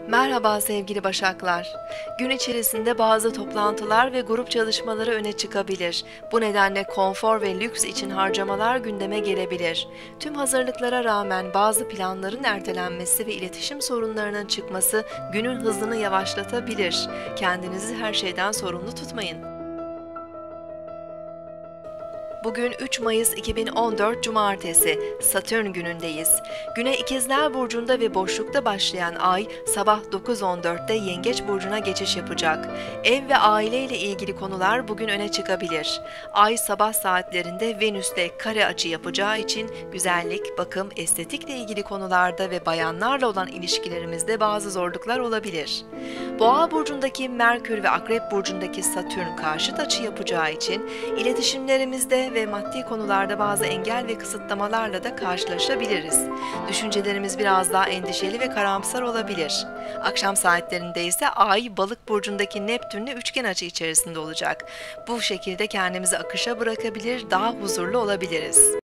Merhaba sevgili Başaklar. Gün içerisinde bazı toplantılar ve grup çalışmaları öne çıkabilir. Bu nedenle konfor ve lüks için harcamalar gündeme gelebilir. Tüm hazırlıklara rağmen bazı planların ertelenmesi ve iletişim sorunlarının çıkması günün hızını yavaşlatabilir. Kendinizi her şeyden sorumlu tutmayın. Bugün 3 Mayıs 2014 Cumartesi, Satürn günündeyiz. Güne İkizler Burcu'nda ve boşlukta başlayan ay sabah 9.14'te Yengeç Burcu'na geçiş yapacak. Ev ve aile ile ilgili konular bugün öne çıkabilir. Ay sabah saatlerinde Venüs'te kare açı yapacağı için güzellik, bakım, estetikle ilgili konularda ve bayanlarla olan ilişkilerimizde bazı zorluklar olabilir. Boğa burcundaki Merkür ve Akrep burcundaki Satürn karşıt açı yapacağı için iletişimlerimizde ve maddi konularda bazı engel ve kısıtlamalarla da karşılaşabiliriz. Düşüncelerimiz biraz daha endişeli ve karamsar olabilir. Akşam saatlerinde ise Ay Balık burcundaki Neptün'le üçgen açı içerisinde olacak. Bu şekilde kendimizi akışa bırakabilir, daha huzurlu olabiliriz.